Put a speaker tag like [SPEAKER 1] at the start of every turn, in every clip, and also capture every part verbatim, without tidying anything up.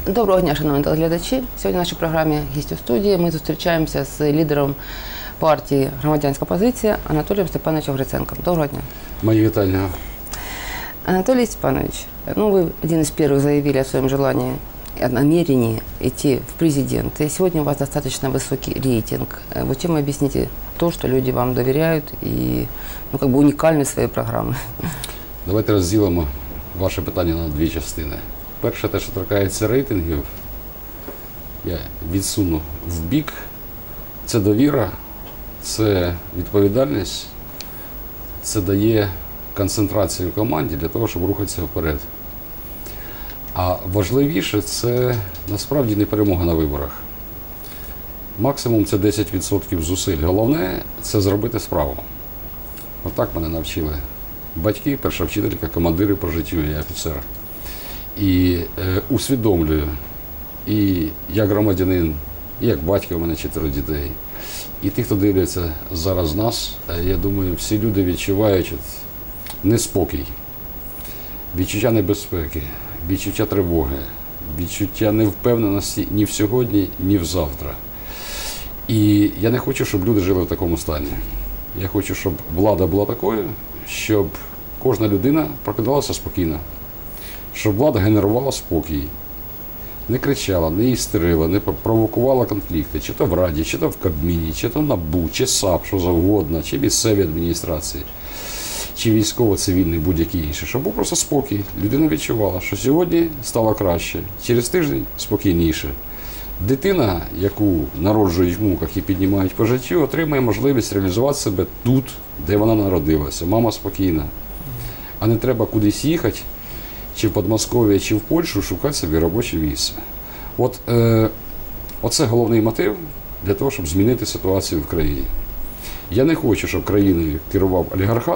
[SPEAKER 1] Доброго дня, шановні телеглядачі. Сьогодні в нашій програмі «Гість у студії» ми зустрічаємося з лідером партії «Громадянська позиція» Анатолієм Степановичем Гриценком. Доброго дня.
[SPEAKER 2] Мои витания.
[SPEAKER 1] Анатолий Степанович, ну вы один из первых заявили о своем желании, о намерении идти в президенты. И сегодня у вас достаточно высокий рейтинг. Вот чем вы объясните то, что люди вам доверяют и ну, как бы уникальны своей программы?
[SPEAKER 2] Давайте розділимо ваше питання на дві частини. Перше, те, що торкається рейтингів, я відсуну в бік. Це довіра, це відповідальність, це дає концентрацію в команді для того, щоб рухатися вперед. А важливіше, це насправді не перемога на виборах. Максимум це десять відсотків зусиль. Головне – це зробити справу. Отак мене навчили батьки, перша вчителька, командири по життю, я офіцер. І е, усвідомлюю, і як громадянин, і як батько, у мене чотири дітей, і ті, хто дивляться зараз нас, я думаю, всі люди відчувають неспокій, відчуття небезпеки, відчуття тривоги, відчуття невпевненості ні в сьогодні, ні в завтра. І я не хочу, щоб люди жили в такому стані. Я хочу, щоб влада була такою, щоб кожна людина прокидалася спокійно. Щоб влада генерувала спокій, не кричала, не істерила, не провокувала конфлікти, чи то в Раді, чи то в Кабміні, чи то НАБУ, чи САП, що завгодно, чи місцеві адміністрації, чи військово-цивільний, будь-який інший. Щоб був просто спокій. Людина відчувала, що сьогодні стало краще, через тиждень спокійніше. Дитина, яку народжують в муках і піднімають по життю, отримає можливість реалізувати себе тут, де вона народилася. Мама спокійна. А не треба кудись їхати, чи в Подмосков'я, чи в Польщу, шукати собі робоче місце. От, е, оце головний мотив для того, щоб змінити ситуацію в країні. Я не хочу, щоб країною керував олігархат,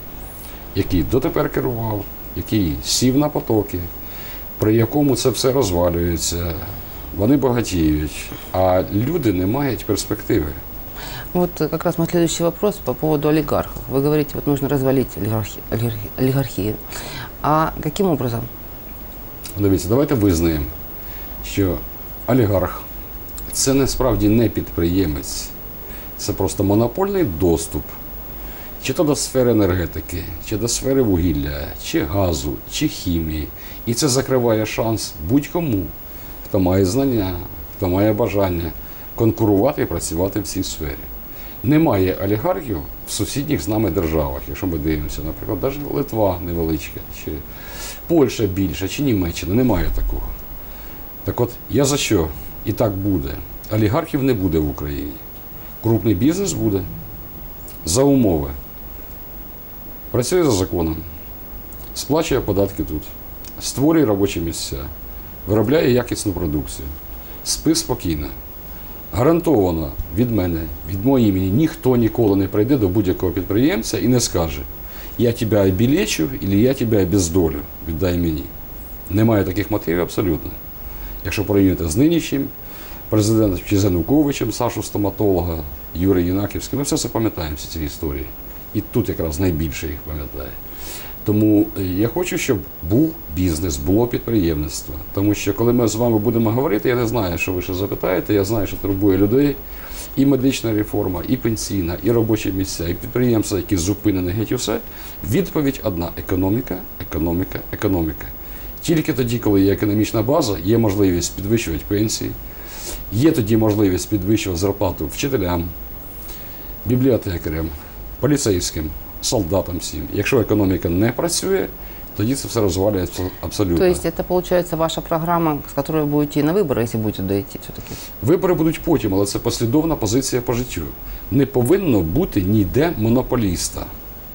[SPEAKER 2] який дотепер керував, який сів на потоки, при якому це все розвалюється, вони багатіють, а люди не мають перспективи.
[SPEAKER 1] Вот как раз мой следующий вопрос по поводу олигархов. Вы говорите, вот нужно развалить олигархи, олигархи, олигархию. А каким образом?
[SPEAKER 2] Дивіться, давайте визнаємо, що олігарх – це насправді не підприємець, це просто монопольний доступ чи то до сфери енергетики, чи до сфери вугілля, чи газу, чи хімії. І це закриває шанс будь-кому, хто має знання, хто має бажання конкурувати і працювати в цій сфері. Немає олігархів в сусідніх з нами державах, якщо ми дивимося, наприклад, навіть Литва невеличка, чи Польща більша, чи Німеччина, немає такого. Так от, я за що? І так буде. Олігархів не буде в Україні. Крупний бізнес буде за умови. Працює за законом, сплачує податки тут, створює робочі місця, виробляє якісну продукцію, спи спокійно. Гарантовано від мене, від моєї імені, ніхто ніколи не прийде до будь-якого підприємця і не скаже: я тебе обілечу, або я тебе обездолю, віддай мені. Немає таких мотивів абсолютно. Якщо порівнювати з нинішнім президентом чи з Януковичем, Сашу стоматолога, Юрій Єнаківський, ми все це пам'ятаємо, всі ці історії. І тут якраз найбільше їх пам'ятає. Тому я хочу, щоб був бізнес, було підприємництво. Тому що коли ми з вами будемо говорити, я не знаю, що ви ще запитаєте, я знаю, що турбує людей. І медична реформа, і пенсійна, і робочі місця, і підприємства, які зупинені, геть усе. Відповідь одна – економіка, економіка, економіка. Тільки тоді, коли є економічна база, є можливість підвищувати пенсії, є тоді можливість підвищувати зарплату вчителям, бібліотекарям, поліцейським, солдатам всім. Якщо економіка не працює, тоді це все розвалюється абсолютно.
[SPEAKER 1] То есть это, получается, ваша программа, с которой вы будете и на выборы, если будете туда идти все-таки?
[SPEAKER 2] Вибори будуть потім, але це послідовна позиція по життю. Не повинно бути ніде монополіста.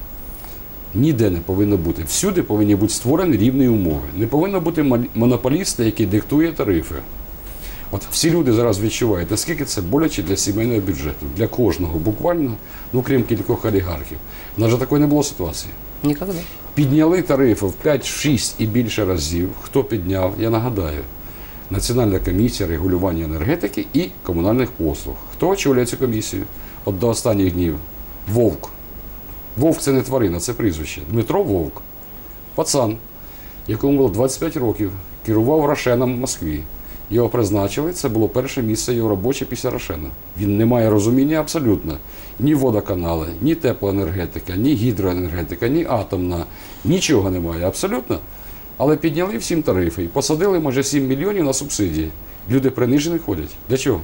[SPEAKER 2] Ніде не повинно бути. Всюди повинні бути створені рівні умови. Не повинно бути монополіста, який диктує тарифи. От всі люди зараз відчувають, наскільки це боляче для сімейного бюджету. Для кожного буквально, ну крім кількох олігархів. У нас же такої не було ситуації.
[SPEAKER 1] Ніколи.
[SPEAKER 2] Підняли тарифи в п'ять-шість і більше разів. Хто підняв? Я нагадаю. Національна комісія регулювання енергетики і комунальних послуг. Хто очолює цю комісію? От до останніх днів. Вовк. Вовк – це не тварина, це прізвище. Дмитро Вовк. Пацан, якому було двадцять п'ять років, керував Рошеном в Москві. його призначили, це було перше місце його робоче після Рошена. Він не має розуміння абсолютно. Ні водоканали, ні теплоенергетика, ні гідроенергетика, ні атомна. Нічого немає абсолютно. Але підняли всім тарифи і посадили майже сім мільйонів на субсидії. Люди принижені ходять. Для чого?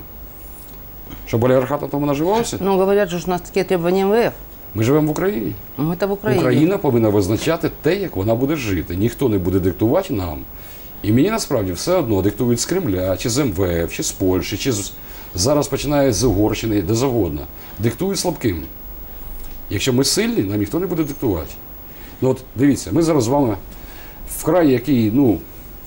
[SPEAKER 2] Щоб олігархат на тому наживався?
[SPEAKER 1] Ну, говорят, що у нас такі требування ем ве еф.
[SPEAKER 2] Ми живемо в Україні.
[SPEAKER 1] Ми та в Україні.
[SPEAKER 2] Україна повинна визначати те, як вона буде жити. Ніхто не буде диктувати нам. І мені насправді все одно диктують з Кремля, чи з ем ве еф, чи з Польщі, чи з... зараз починають з Угорщини, де завгодно. Диктують слабким. Якщо ми сильні, нам ніхто не буде диктувати. Ну от дивіться, ми зараз з вами в краї, який, ну,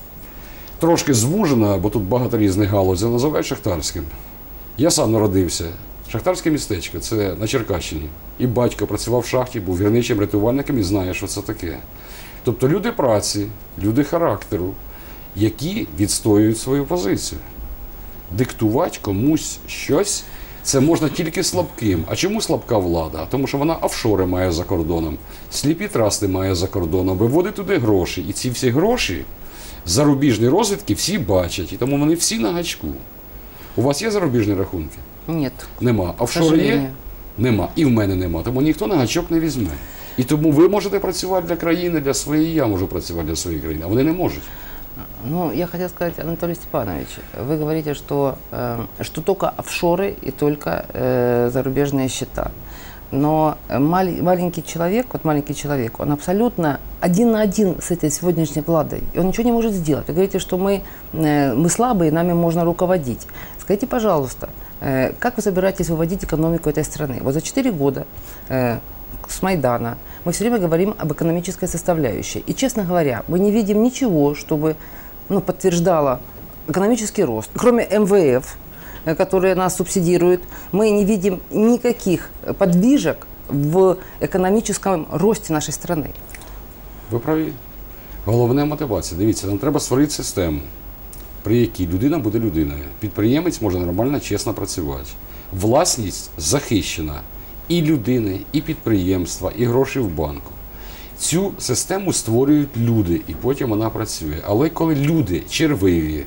[SPEAKER 2] трошки звужено, бо тут багато різних галузей, називають шахтарським. Я сам народився. Шахтарське містечко, це на Черкащині. І батько працював в шахті, був гірничим рятувальником і знає, що це таке. Тобто люди праці, люди характеру, які відстоюють свою позицію. Диктувати комусь щось, це можна тільки слабким. А чому слабка влада? Тому що вона офшори має за кордоном, сліпі трасти має за кордоном, виводить туди гроші. І ці всі гроші, зарубіжні розвідки, всі бачать. І тому вони всі на гачку. У вас є зарубіжні рахунки?
[SPEAKER 1] Ні.
[SPEAKER 2] Нема. Офшори є? Нема. І в мене нема. Тому ніхто на гачок не візьме. І тому ви можете працювати для країни, для своєї, я можу працювати для своєї країни, а вони не можуть.
[SPEAKER 1] Ну, я хотел сказать, Анатолий Степанович, вы говорите, что, э, что только офшоры и только э, зарубежные счета. Но мал- маленький человек, вот маленький человек, он абсолютно один на один с этой сегодняшней владой. И он ничего не может сделать. Вы говорите, что мы, э, мы слабые, нами можно руководить. Скажите, пожалуйста, э, как вы собираетесь выводить экономику этой страны? Вот за четыре года э, с Майдана мы все время говорим об экономической составляющей. И, честно говоря, мы не видим ничего, чтобы, ну, подтверждало экономический рост. Кроме эм вэ эф, которые нас субсидируют, мы не видим никаких подвижек в экономическом росте нашей страны.
[SPEAKER 2] Ви праві. Головна мотивація. Дивіться, нам треба створити систему, при якій людина буде людиною. Підприємець може нормально, чесно працювати. Власність захищена і людини, і підприємства, і гроші в банку. Цю систему створюють люди, і потім вона працює. Але коли люди червиві,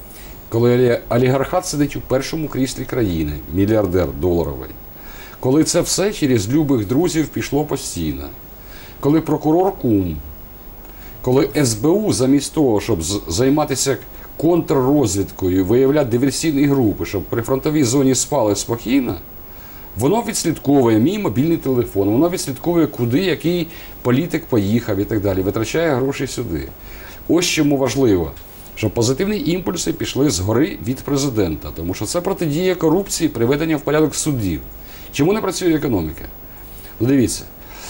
[SPEAKER 2] коли олігархат сидить у першому кріслі країни, мільярдер доларовий, коли це все через любих друзів пішло постійно, коли прокурор кум, коли ес бе у замість того, щоб займатися контррозвідкою, виявляти диверсійні групи, щоб при фронтовій зоні спали спокійно, воно відслідковує мій мобільний телефон, воно відслідковує, куди який політик поїхав і так далі, витрачає гроші сюди. Ось чому важливо, щоб позитивні імпульси пішли згори від президента, тому що це протидія корупції, приведення в порядок судів. Чому не працює економіка? Ну, дивіться,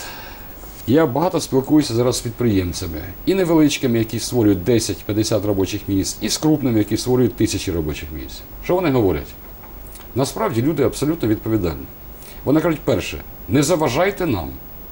[SPEAKER 2] я багато спілкуюся зараз з підприємцями, і невеличкими, які створюють десять-п'ятдесят робочих місць, і з крупними, які створюють тисячі робочих місць. Що вони говорять? Насправді люди абсолютно відповідальні. Вони кажуть, перше, не заважайте нам.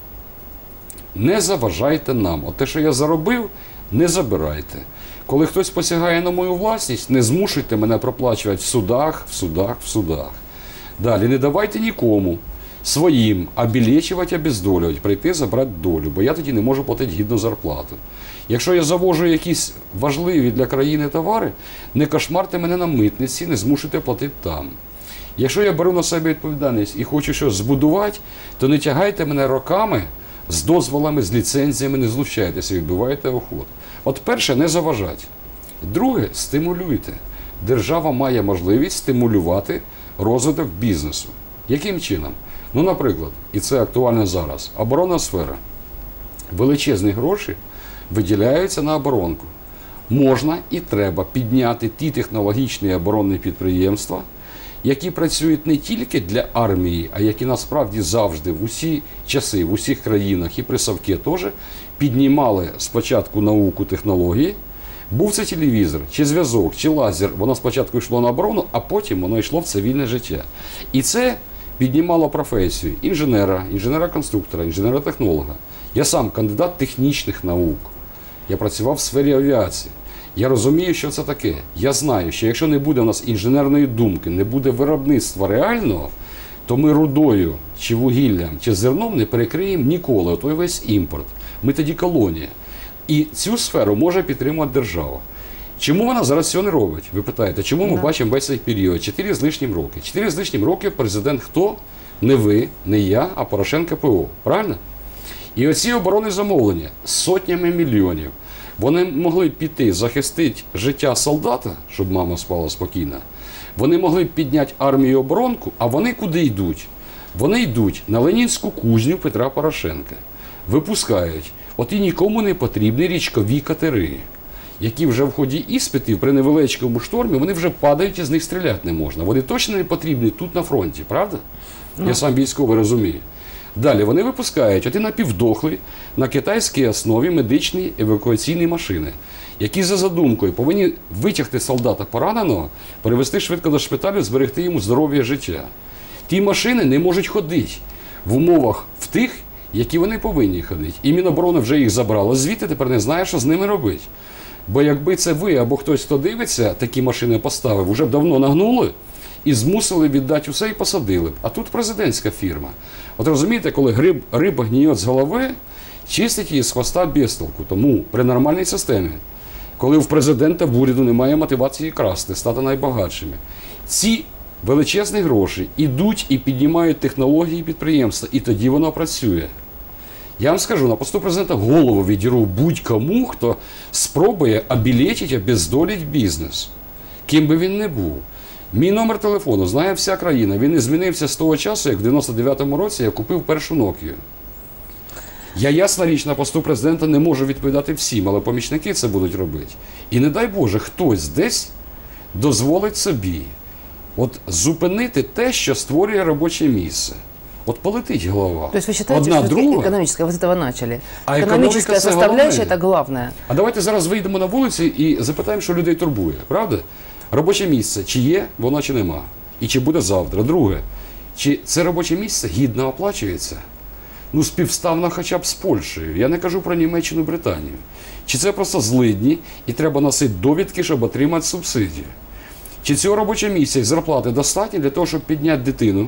[SPEAKER 2] Не заважайте нам. От те, що я заробив, не забирайте. Коли хтось посягає на мою власність, не змушуйте мене проплачувати в судах, в судах, в судах. Далі, не давайте нікому своїм обілечувати, обездолювати, прийти забрати долю, бо я тоді не можу платити гідну зарплату. Якщо я завожу якісь важливі для країни товари, не кошмарте мене на митниці, не змушуйте платити там. Якщо я беру на себе відповідальність і хочу щось збудувати, то не тягайте мене роками з дозволами, з ліцензіями, не злучайтеся, відбивайте охот. От перше, не заважати. Друге, стимулюйте. Держава має можливість стимулювати розвиток бізнесу. Яким чином? Ну, наприклад, і це актуально зараз, оборонна сфера. Величезні гроші виділяються на оборонку. Можна і треба підняти ті технологічні оборонні підприємства, які працюють не тільки для армії, а які насправді завжди в усі часи, в усіх країнах і при Совке теж піднімали спочатку науку технології. Був це телевізор, чи зв'язок, чи лазер, воно спочатку йшло на оборону, а потім воно йшло в цивільне життя. І це піднімало професію інженера, інженера-конструктора, інженера-технолога. Я сам кандидат технічних наук. Я працював в сфері авіації. Я розумію, що це таке. Я знаю, що якщо не буде у нас інженерної думки, не буде виробництва реального, то ми рудою, чи вугіллям, чи зерном не перекриємо ніколи той весь імпорт. Ми тоді колонія. І цю сферу може підтримувати держава. Чому вона зараз цього не робить? Ви питаєте, чому ми
[SPEAKER 1] Да.
[SPEAKER 2] бачимо весь цей період? Чотири з лишнім роки. Чотири з лишнім роки президент хто? Не ви, не я, а Порошенко ПО. Правильно? І оці оборонні замовлення з сотнями мільйонів, вони могли б піти захистити життя солдата, щоб мама спала спокійно. Вони могли б підняти армію оборонку, а вони куди йдуть? Вони йдуть на Ленінську кузню Петра Порошенка. Випускають оті нікому не потрібні річкові катери, які вже в ході іспитів при невеличкому штормі, вони вже падають і з них стріляти не можна. Вони точно не потрібні тут на фронті, правда? Ну. Я сам військовий розумію. Далі вони випускають оті напівдохлі на китайській основі медичні евакуаційні машини, які за задумкою повинні витягти солдата пораненого, перевести швидко до шпиталю, зберегти йому здоров'я життя. Ті машини не можуть ходити в умовах в тих, які вони повинні ходити. І Міноборони вже їх забрало звідти, тепер не знає, що з ними робити. Бо якби це ви або хтось, хто дивиться, такі машини поставив, вже б давно нагнули і змусили віддати усе і посадили б. А тут президентська фірма. От розумієте, коли гриб, риба гніє з голови, чистить її з хвоста без толку. Тому при нормальній системі, коли в президента в уряду немає мотивації красти, стати найбагатшими, ці величезні гроші йдуть і піднімають технології підприємства, і тоді воно працює. Я вам скажу, на посту президента голову відіру будь-кому, хто спробує обілечити, обездолити бізнес. Ким би він не був. Мій номер телефону знає вся країна. Він не змінився з того часу, як в дев'яносто дев'ятому році я купив першу Nokia. Я, ясна річ, на посту президента не можу відповідати всім, але помічники це будуть робити. І не дай Боже, хтось десь дозволить собі от зупинити те, що створює робоче місце. Вот полетить голова.
[SPEAKER 1] То есть вы считаете,
[SPEAKER 2] Одна
[SPEAKER 1] что
[SPEAKER 2] друга.
[SPEAKER 1] экономическая, вы с этого начали?
[SPEAKER 2] А
[SPEAKER 1] Экономическая
[SPEAKER 2] экономика – це
[SPEAKER 1] составляющая –
[SPEAKER 2] головне.
[SPEAKER 1] это главное.
[SPEAKER 2] А давайте зараз вийдемо на вулиці і запитаємо, що людей турбує. Правда? Робоче місце, чи є воно, чи нема. І чи буде завтра. Друге, чи це робоче місце гідно оплачується? Ну, співставно хоча б з Польщею. Я не кажу про Німеччину, Британію. Чи це просто злидні і треба носити довідки, щоб отримати субсидію? Чи цього робоче місце і зарплати достатньо для того, щоб підняти дитину?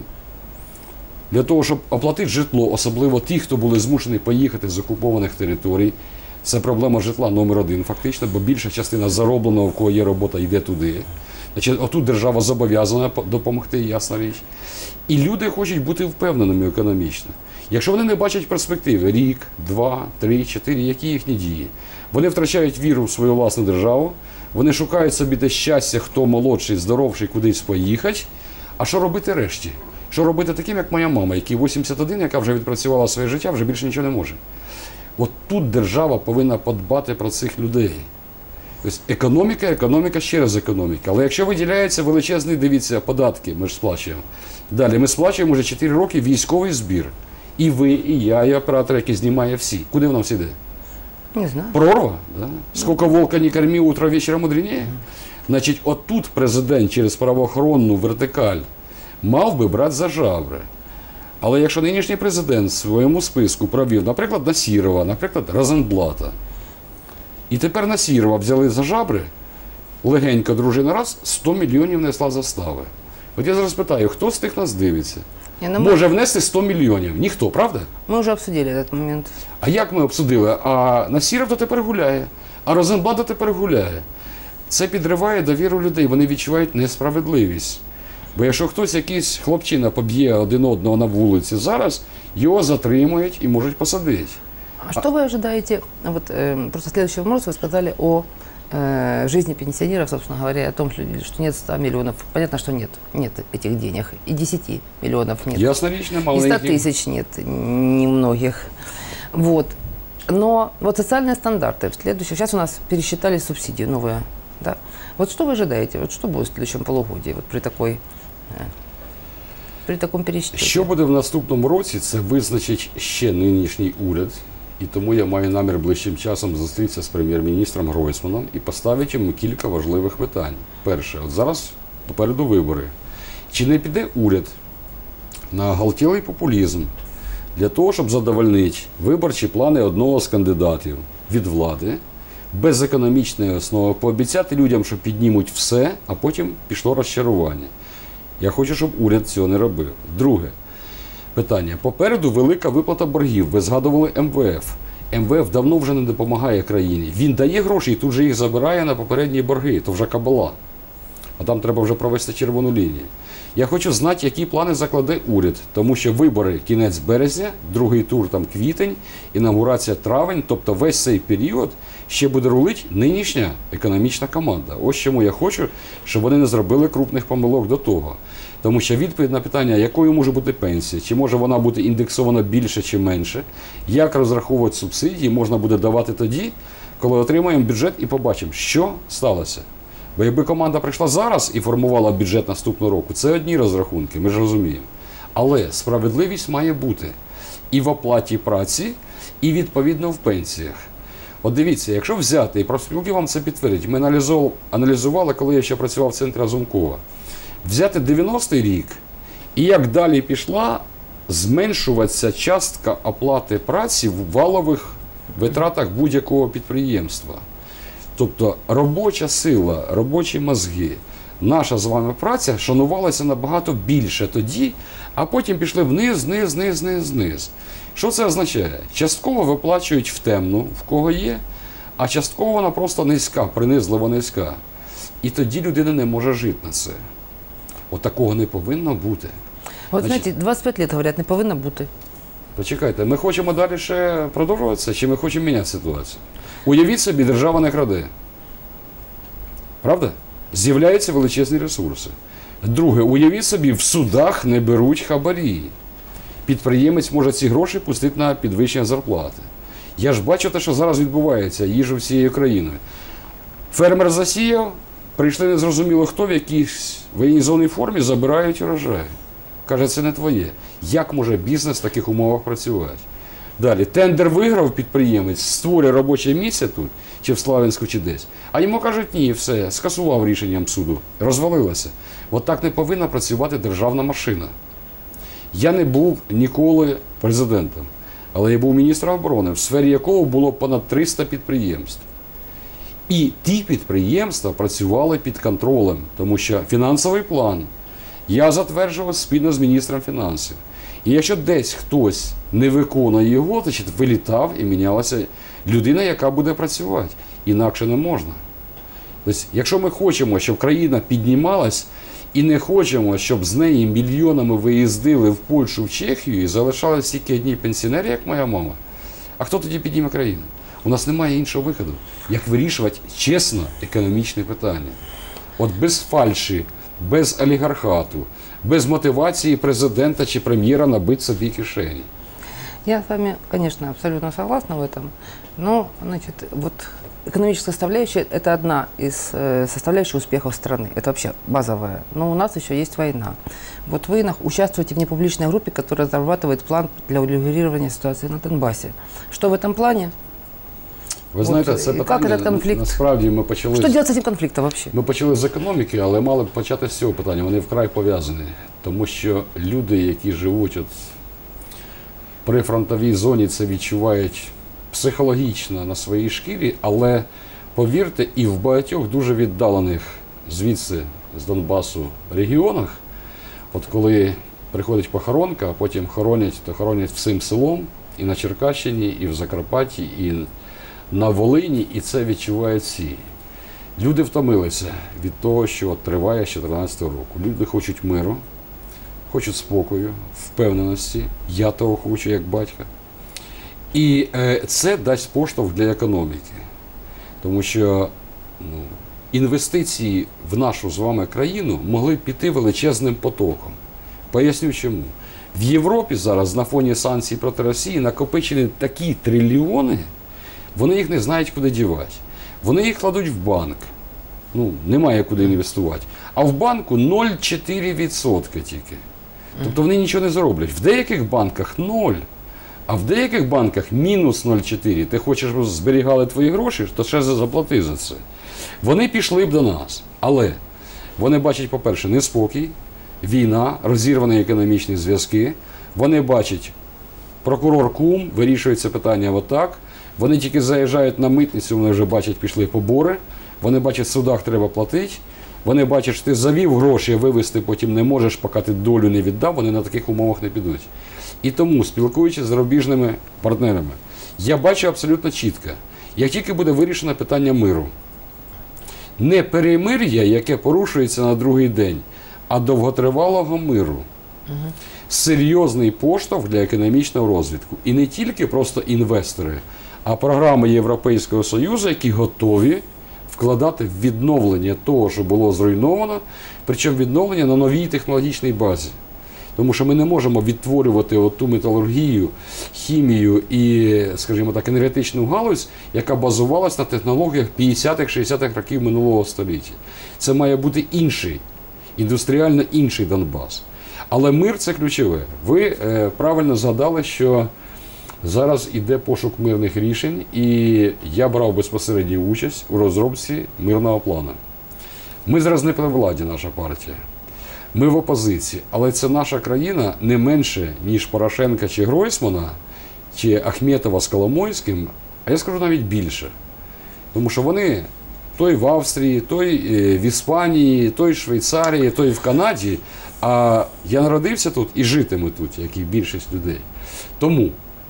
[SPEAKER 2] Для того, щоб оплатити житло, особливо ті, хто були змушені поїхати з окупованих територій. Це проблема житла номер один, фактично, бо більша частина заробленого, в кого є робота, йде туди. Значить, отут держава зобов'язана допомогти, ясна річ. І люди хочуть бути впевненими економічно. Якщо вони не бачать перспективи рік, два, три, чотири, які їхні дії, вони втрачають віру в свою власну державу, вони шукають собі те щастя, хто молодший, здоровший, кудись поїхати. А що робити решті? Що робити таким, як моя мама, якій вісімдесят один, яка вже відпрацювала своє життя, вже більше нічого не може. От тут держава повинна подбати про цих людей. Тобто економіка, економіка, ще раз економіка. Але якщо виділяється величезний, дивіться, податки, ми ж сплачуємо. Далі ми сплачуємо вже чотири роки військовий збір. І ви, і я, і оператор, який знімає всі. Куди воно всі йде?
[SPEAKER 1] Не знаю.
[SPEAKER 2] Прорва, да? Сколько волка не корми, утро вечером мудренее. Значить, отут президент через правоохоронну вертикаль мав би брати за жабри. Але якщо нинішній президент в своєму списку провів, наприклад, Насірова, наприклад, Розенблата, і тепер Насірова взяли за жабри, легенько дружина раз, сто мільйонів внесла застави. От я зараз питаю, хто з тих нас дивиться?
[SPEAKER 1] Не, ну,
[SPEAKER 2] Може внести сто мільйонів? Ніхто, правда?
[SPEAKER 1] Мы уже обсудили этот момент.
[SPEAKER 2] А як ми обсудили? А Насіров то тепер гуляє, а Розенблат то тепер гуляє. Це підриває довіру людей, вони відчувають несправедливість. Бо якщо хтось, якийсь хлопчина поб'є один одного на вулиці зараз, його затримують і можуть посадити.
[SPEAKER 1] А что вы ожидаете? Вот э, просто следующий вопрос вы сказали о э, жизни пенсионеров, собственно говоря, о том, что нет ста миллионов. Понятно, что нет, нет этих денег. И десяти миллионов нет.
[SPEAKER 2] Ясно, лично, мало
[SPEAKER 1] И ста
[SPEAKER 2] неких.
[SPEAKER 1] тысяч нет, немногих. Вот. Но вот социальные стандарты в следующем. Сейчас у нас пересчитали субсидии новые. Да? Вот что вы ожидаете? Вот что будет в следующем полугодии вот при такой э, при такому пересчеті?
[SPEAKER 2] Що буде в наступному році, це визначить ще нинішній уряд. І тому я маю намір ближчим часом зустрітися з прем'єр-міністром Гройсманом і поставити йому кілька важливих питань. Перше, от зараз попереду вибори. Чи не піде уряд на оголтілий популізм для того, щоб задовольнити виборчі плани одного з кандидатів від влади, без економічної основи, пообіцяти людям, що піднімуть все, а потім пішло розчарування. Я хочу, щоб уряд цього не робив. Друге питання. Попереду велика виплата боргів. Ви згадували ем ве еф. Ем Ве Еф давно вже не допомагає країні. Він дає гроші і тут же їх забирає на попередні борги. То вже кабала. А там треба вже провести червону лінію. Я хочу знати, які плани закладе уряд, тому що вибори кінець березня, другий тур там квітень, інаугурація травень, тобто весь цей період ще буде рулить нинішня економічна команда. Ось чому я хочу, щоб вони не зробили крупних помилок до того. Тому що відповідь на питання, якою може бути пенсія, чи може вона бути індексована більше чи менше, як розраховувати субсидії, можна буде давати тоді, коли отримаємо бюджет і побачимо, що сталося. Бо якби команда прийшла зараз і формувала бюджет наступного року, це одні розрахунки, ми ж розуміємо. Але справедливість має бути і в оплаті праці, і відповідно в пенсіях. От дивіться, якщо взяти, і профспілки вам це підтвердять, ми аналізували, коли я ще працював в центрі Разумкова, взяти дев'яностий рік, і як далі пішла зменшуватися частка оплати праці в валових витратах будь-якого підприємства. Тобто робоча сила, робочі мозги, наша з вами праця шанувалася набагато більше тоді, а потім пішли вниз, вниз, вниз, вниз, вниз. Що це означає? Частково виплачують в темну, в кого є, а частково вона просто низька, принизливо низька. І тоді людина не може жити на це. От такого не повинно бути.
[SPEAKER 1] От, знаєте, двадцять п'ять років, говорять, не повинно бути.
[SPEAKER 2] Почекайте, ми хочемо далі ще продовжуватися, чи ми хочемо міняти ситуацію? Уявіть собі, держава не краде. Правда? З'являються величезні ресурси. Друге, уявіть собі, в судах не беруть хабарі. Підприємець може ці гроші пустити на підвищення зарплати. Я ж бачу те, що зараз відбувається, їжу всією країною. Фермер засіяв, прийшли незрозуміло хто, в якійсь воєнізованій формі забирають урожай. Каже, це не твоє. Як може бізнес в таких умовах працювати? Далі, тендер виграв підприємець, створює робоче місце тут, чи в Славянську, чи десь. А йому кажуть, ні, все, скасував рішенням суду, розвалилося. От так не повинна працювати державна машина. Я не був ніколи президентом, але я був міністром оборони, в сфері якого було понад триста підприємств. І ті підприємства працювали під контролем, тому що фінансовий план я затверджував спільно з міністром фінансів. І якщо десь хтось не виконує його, то вилітав і мінялася людина, яка буде працювати. Інакше не можна. Тобто, якщо ми хочемо, щоб країна піднімалась, і не хочемо, щоб з неї мільйонами виїздили в Польщу, в Чехію і залишалися тільки одні пенсіонери, як моя мама, а хто тоді підніме країну? У нас немає іншого виходу, як вирішувати чесно економічне питання. От без фальші, без олігархату, без мотивації президента чи прем'єра набити собі кишені.
[SPEAKER 1] Я с вами, конечно, абсолютно согласна в этом, но, значит, вот экономическая составляющая – это одна из э, составляющих успехов страны, это вообще базовая, но у нас еще есть война. Вот вы на- участвуете в непубличной группе, которая разрабатывает план для урегулирования ситуации на Донбассе. Что в этом плане?
[SPEAKER 2] Ви знаєте,
[SPEAKER 1] От,
[SPEAKER 2] це
[SPEAKER 1] і як
[SPEAKER 2] питання,
[SPEAKER 1] этот конфлікт?
[SPEAKER 2] насправді ми почали,
[SPEAKER 1] Что делать с этим конфликтом вообще?
[SPEAKER 2] ми почали з економіки, але мали б почати з цього питання, вони вкрай пов'язані. Тому що люди, які живуть от при фронтовій зоні, це відчувають психологічно на своїй шкірі, але повірте, і в багатьох дуже віддалених звідси, з Донбасу, регіонах, от коли приходить похоронка, а потім хоронять, то хоронять всім селом, і на Черкащині, і в Закарпатті, і на Волині, і це відчувають всі. Люди втомилися від того, що триває з дві тисячі чотирнадцятого року. Люди хочуть миру, хочуть спокою, впевненості. Я того хочу, як батько. І е, це дасть поштовх для економіки. Тому що ну, інвестиції в нашу з вами країну могли піти величезним потоком. Поясню чому. В Європі зараз на фоні санкцій проти Росії накопичені такі трильйони, вони їх не знають, куди дівати. Вони їх кладуть в банк. Ну, немає куди інвестувати. А в банку нуль цілих чотири десятих відсотка тільки. Тобто вони нічого не зароблять. В деяких банках ноль, а в деяких банках мінус нуль цілих чотири десятих. Ти хочеш, щоб зберігали твої гроші, то ще заплати за це. Вони пішли б до нас. Але вони бачать, по-перше, неспокій, війна, розірвані економічні зв'язки. Вони бачать, прокурор кум, вирішується питання отак. Вони тільки заїжджають на митницю, вони вже бачать, пішли побори. Вони бачать, в судах треба платити. Вони бачать, що ти завів гроші, а вивезти потім не можеш, поки ти долю не віддав, вони на таких умовах не підуть. І тому, спілкуючись з зарубіжними партнерами, Я бачу абсолютно чітко, як тільки буде вирішено питання миру, не перемир'я, яке порушується на другий день, а довготривалого миру. Угу. Серйозний поштовх для економічного розвитку. І не тільки просто інвестори, а програми Європейського Союзу, які готові вкладати в відновлення того, що було зруйновано, причому відновлення на новій технологічній базі. Тому що ми не можемо відтворювати оту металургію, хімію і, скажімо так, енергетичну галузь, яка базувалась на технологіях п'ятдесятих-шістдесятих років минулого століття. Це має бути інший, індустріально інший Донбас. Але мир – це ключове. Ви е, правильно згадали, що зараз іде пошук мирних рішень, і я брав безпосередню участь у розробці мирного плану. Ми зараз не при владі, наша партія. Ми в опозиції, але це наша країна не менше, ніж Порошенка чи Гройсмана, чи Ахметова з Коломойським, а я скажу навіть більше. Тому що вони той в Австрії, той в Іспанії, той в Швейцарії, той в Канаді, а я народився тут і житиму тут, як і більшість людей. Тому,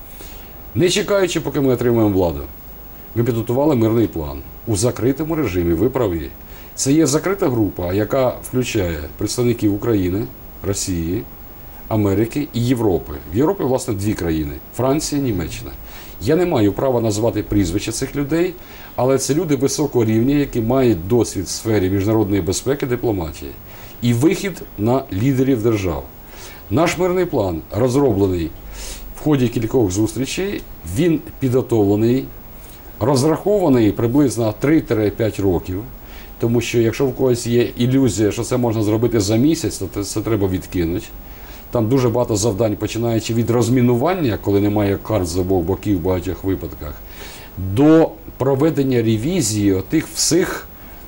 [SPEAKER 2] не чекаючи, поки ми отримаємо владу, ми підготували мирний план у закритому режимі, ви праві. Це є закрита група, яка включає представників України, Росії, Америки і Європи. В Європі, власне, дві країни – Франція і Німеччина. Я не маю права назвати прізвища цих людей, але це люди високого рівня, які мають досвід в сфері міжнародної безпеки, дипломатії і вихід на лідерів держав. Наш мирний план розроблений в ході кількох зустрічей, він підготовлений, розрахований приблизно на три-п'ять років. Тому що якщо в когось є ілюзія, що це можна зробити за місяць, то це треба відкинути. Там дуже багато завдань, починаючи від розмінування, коли немає карт з обох боків в багатьох випадках, до проведення ревізії тих всіх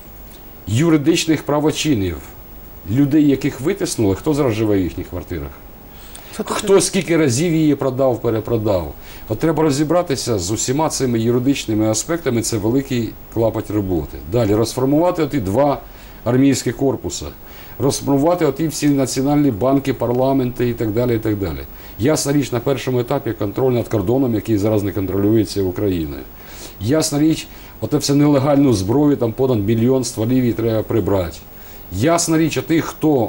[SPEAKER 2] юридичних правочинів. Людей, яких витиснули, хто зараз живе в їхніх квартирах. Хто скільки разів її продав, перепродав. От треба розібратися з усіма цими юридичними аспектами, це великий клапоть роботи. Далі, розформувати оті два армійські корпуси, розформувати оті всі національні банки, парламенти і так далі, і так далі. Ясна річ, на першому етапі контроль над кордоном, який зараз не контролюється Україною. Ясна річ, оте все нелегальну зброю, там понад мільйон стволів її треба прибрати. Ясна річ, а тих, хто,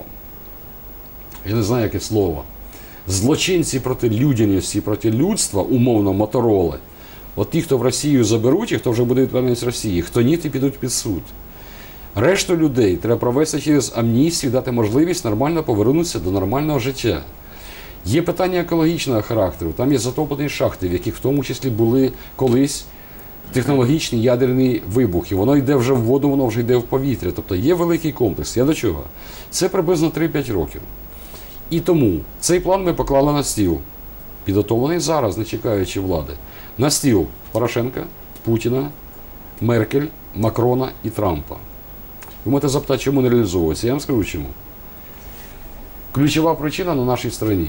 [SPEAKER 2] я не знаю, яке слово, злочинці проти людяності, проти людства, умовно, мотороли, от ті, хто в Росію заберуть, і хто вже буде відповідальність Росії, хто ні, ті підуть під суд. Решту людей треба провести через амністію, дати можливість нормально повернутися до нормального життя. Є питання екологічного характеру, там є затоплені шахти, в яких в тому числі були колись технологічні ядерні вибухи. Воно йде вже в воду, воно вже йде в повітря. Тобто є великий комплекс. Я до чого? Це приблизно три-п'ять років. І тому цей план ми поклали на стіл, підготовлений зараз, не чекаючи влади. На стіл Порошенка, Путіна, Меркель, Макрона і Трампа. Ви можете запитати, чому не реалізовується? Я вам скажу чому. Ключова причина на нашій стороні.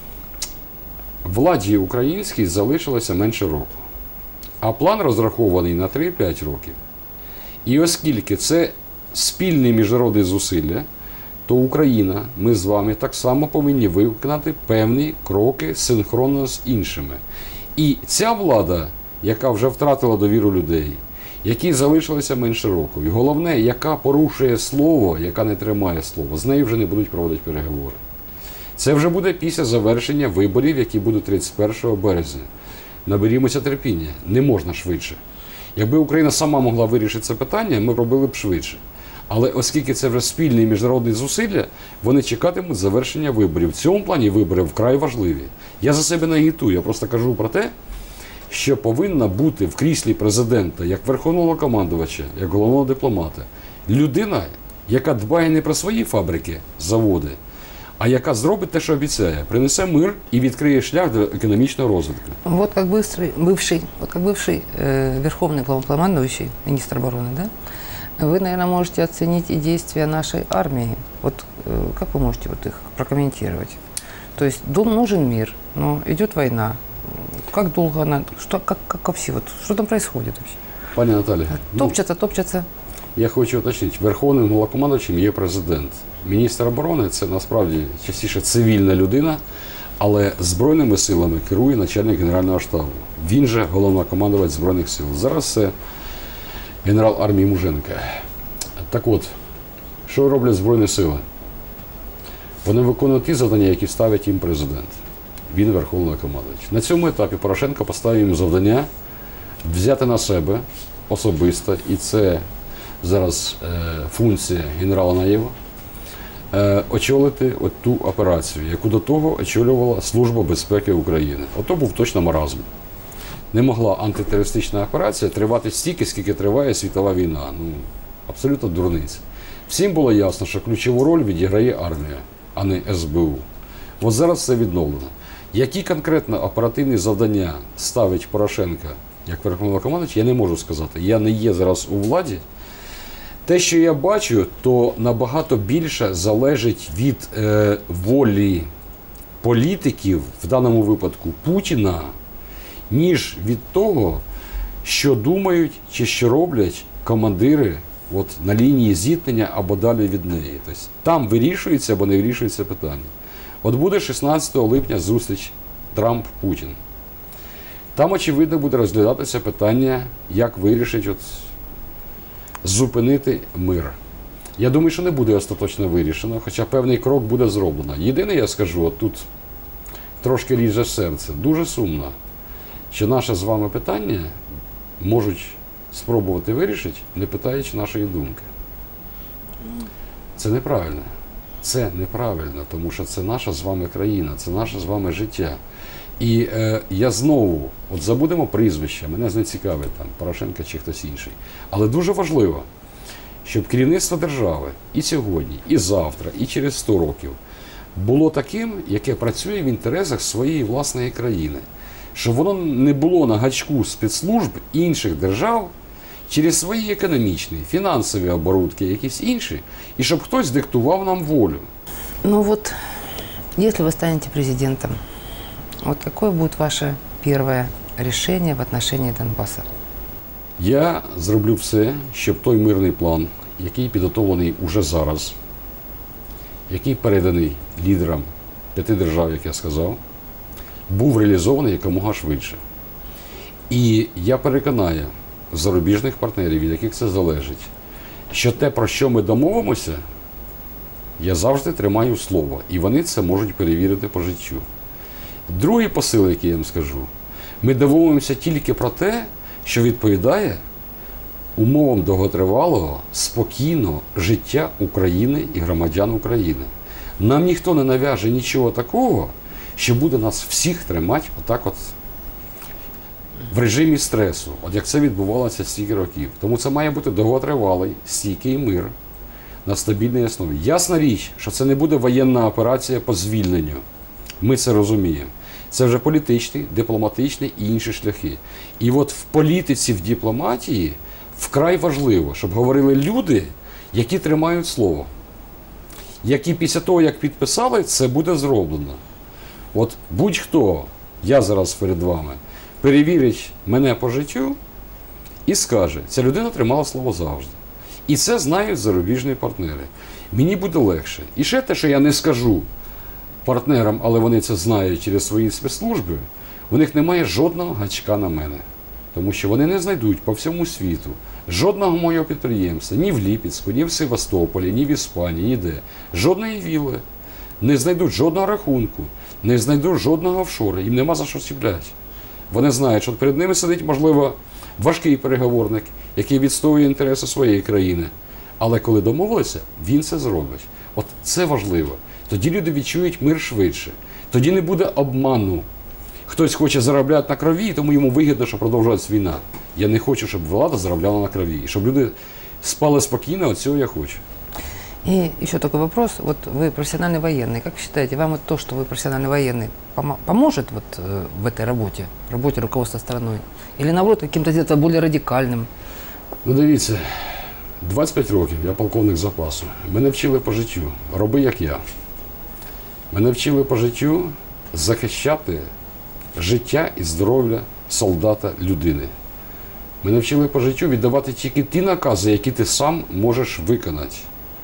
[SPEAKER 2] Владі українській залишилося менше року. А план розрахований на три-п'ять років. І оскільки це спільні міжнародні зусилля, то Україна, ми з вами так само повинні виконати певні кроки синхронно з іншими. І ця влада, яка вже втратила довіру людей, які залишилися менше року, і головне, яка порушує слово, яка не тримає слово, з нею вже не будуть проводити переговори. Це вже буде після завершення виборів, які будуть тридцять першого березня. Наберімося терпіння, не можна швидше. Якби Україна сама могла вирішити це питання, ми робили б швидше. Але оскільки це вже спільні міжнародні зусилля, вони чекатимуть завершення виборів. В цьому плані вибори вкрай важливі. Я за себе не агітую, я просто кажу про те, що повинна бути в кріслі президента, як верховного командувача, як головного дипломата, людина, яка дбає не про свої фабрики, заводи, а яка зробить те, що обіцяє, принесе мир і відкриє шлях до економічного розвитку.
[SPEAKER 1] Вот как бывший, бывший, вот как бывший э, верховный главнокомандующий, министр обороны, да, вы, наверное, можете оценить и действия нашей армии. Вот э, как вы можете вот их прокомментировать? То есть дом нужен мир, но идет война. Как долго она, что, как, как вообще, вот, что там происходит вообще?
[SPEAKER 2] Пані Наталі,
[SPEAKER 1] Топчаться, топчаться.
[SPEAKER 2] Я хочу уточнити, верховним головнокомандувачем є президент. Міністр оборони – це насправді частіше цивільна людина, Але Збройними силами керує начальник Генерального штабу. Він же головнокомандувач Збройних сил. Зараз це генерал армії Муженко. Так от, що роблять Збройні сили? Вони виконують ті завдання, які ставить їм президент. Він верховний командувач. На цьому етапі Порошенко поставив їм завдання взяти на себе особисто, і це зараз е, функція генерала Наєва, е, очолити от ту операцію, яку до того очолювала Служба безпеки України. Ото був точно маразм. Не могла антитерористична операція тривати стільки, скільки триває світова війна. Ну, абсолютно дурниця. Всім було ясно, що ключову роль відіграє армія, а не ес бе у. От зараз це відновлено. Які конкретно оперативні завдання ставить Порошенко як верховнокомандувач, я не можу сказати. Я не є зараз у владі. Те, що я бачу, то набагато більше залежить від е, волі політиків, в даному випадку Путіна, ніж від того, що думають чи що роблять командири от, на лінії зіткнення або далі від неї. Тобто, там вирішується або не вирішується питання. От буде шістнадцятого липня зустріч Трамп-Путін. Там, очевидно, буде розглядатися питання, як вирішить от, зупинити мир. Я думаю, що не буде остаточно вирішено, хоча певний крок буде зроблено. Єдине, я скажу, от тут трошки ріже серце. Дуже сумно, що наше з вами питання можуть спробувати вирішити, не питаючи нашої думки. Це неправильно. Це неправильно, тому що це наша з вами країна, це наше з вами життя. І е, я знову, от забудемо прізвища, мене не цікавить там Порошенко чи хтось інший. Але дуже важливо, щоб керівництво держави і сьогодні, і завтра, і через сто років було таким, яке працює в інтересах своєї власної країни. Щоб воно не було на гачку спецслужб інших держав через свої економічні, фінансові оборудки, якісь інші, і щоб хтось диктував нам волю.
[SPEAKER 1] Ну вот, если вы станете президентом, вот какое будет ваше первое решение в отношении Донбасса?
[SPEAKER 2] Я зроблю все, щоб той мирний план, який підготовлений уже зараз, який переданий лідерам п'яти держав, як я сказав, був реалізований якомога швидше. І я переконаю зарубіжних партнерів, від яких це залежить, що те, про що ми домовимося, я завжди тримаю слово, і вони це можуть перевірити по життю. Другий посил, який я вам скажу, ми домовимося тільки про те, що відповідає умовам довготривалого, спокійного життя України і громадян України. Нам ніхто не нав'яже нічого такого, що буде нас всіх тримати отак от в режимі стресу, от як це відбувалося стільки років. Тому це має бути довготривалий, стійкий мир на стабільній основі. Ясна річ, що це не буде воєнна операція по звільненню. Ми це розуміємо. Це вже політичні, дипломатичні і інші шляхи. І от в політиці, в дипломатії вкрай важливо, щоб говорили люди, які тримають слово. Які після того, як підписали, це буде зроблено. От будь-хто, я зараз перед вами, перевірить мене по життю і скаже, ця людина тримала слово завжди. І це знають зарубіжні партнери. Мені буде легше. І ще те, що я не скажу партнерам, але вони це знають через свої спецслужби, у них немає жодного гачка на мене. Тому що вони не знайдуть по всьому світу жодного моєго підприємства, ні в Ліпецьку, ні в Севастополі, ні в Іспанії, ніде. Жодної вілли. Не знайдуть жодного рахунку, не знайдуть жодного офшору. Їм нема за що чіпляти. Вони знають, що перед ними сидить, можливо, важкий переговорник, який відстоює інтереси своєї країни. Але коли домовилися, він це зробить. От це важливо. Тоді люди відчують мир швидше. Тоді не буде обману. Хтось хоче заробляти на крові, тому йому вигідно, що продовжується війна. Я не хочу, щоб влада заробляла на крові. І щоб люди спали спокійно, от цього я хочу.
[SPEAKER 1] И еще такой вопрос. Вот вы профессиональный военный. Как считаете, вам вот то, что вы профессиональный военный, помо- поможет вот э, в этой работе, работе руководства страной? Или наоборот, каким-то где-то более радикальным?
[SPEAKER 2] Ну дивіться, двадцять п'ять років я полковник запасу. Мене вчили по життю. Роби як я. Мене вчили по життю захищати життя і здоров'я солдата, людини. Мене вчили по життю віддавати тільки ті накази, які ти сам можеш виконати.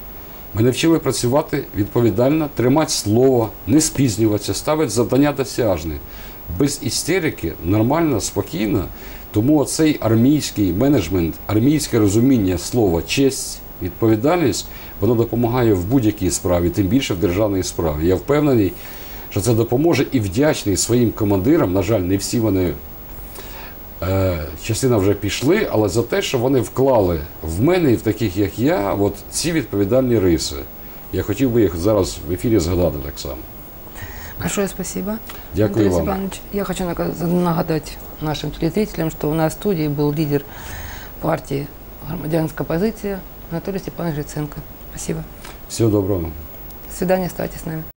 [SPEAKER 2] Мене вчили працювати відповідально, тримати слово, не спізнюватися, ставити завдання досяжні. Без істерики, нормально, спокійно. Тому цей армійський менеджмент, армійське розуміння слова честь, відповідальність, воно допомагає в будь-якій справі, тим більше в державній справі. Я впевнений, що це допоможе і вдячний своїм командирам, на жаль, не всі вони, е, частина вже пішли, але за те, що вони вклали в мене і в таких, як я, от ці відповідальні риси. Я хотів би їх зараз в ефірі згадати так само.
[SPEAKER 1] Большое спасибо.
[SPEAKER 2] Дякую
[SPEAKER 1] Андрей
[SPEAKER 2] вам.
[SPEAKER 1] Степанович. Я хочу нага- нагадать нашим телезрителям, что у нас в студии был лидер партии «Громадянская позиция» Анатолий Степанович Гриценко. Спасибо.
[SPEAKER 2] Всього доброго.
[SPEAKER 1] До свидания, оставайтесь с нами.